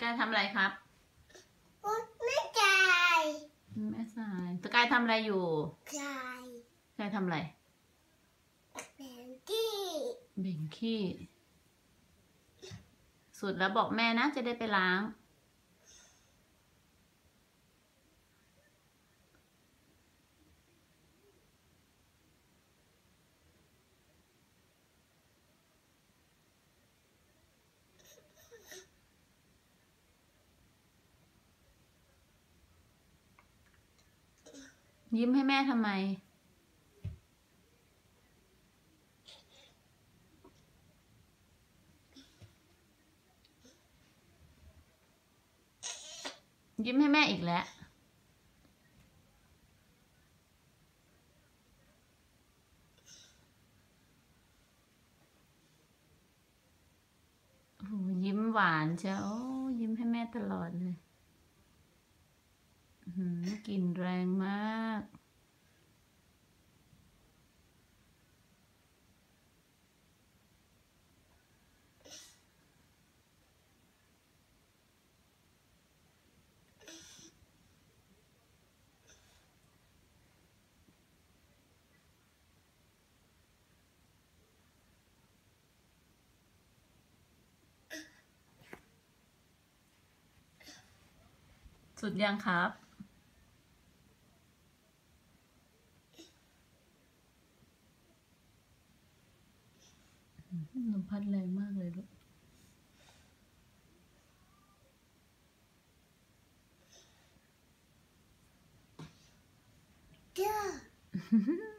ายทำอะไรครับแม่กายแม่สายสกายทำอะไรอยู่กายสกายทำอะไรแบงกี้เบ่งขี้สุดแล้วบอกแม่นะจะได้ไปล้างยิ้มให้แม่ทำไมยิ้มให้แม่อีกแล้วโอ้ยิ้มหวานเชียวยิ้มให้แม่ตลอดเลยกลิ่นแรงมากสุดยังครับลมพัดแรงมากเลยลูกเจ้า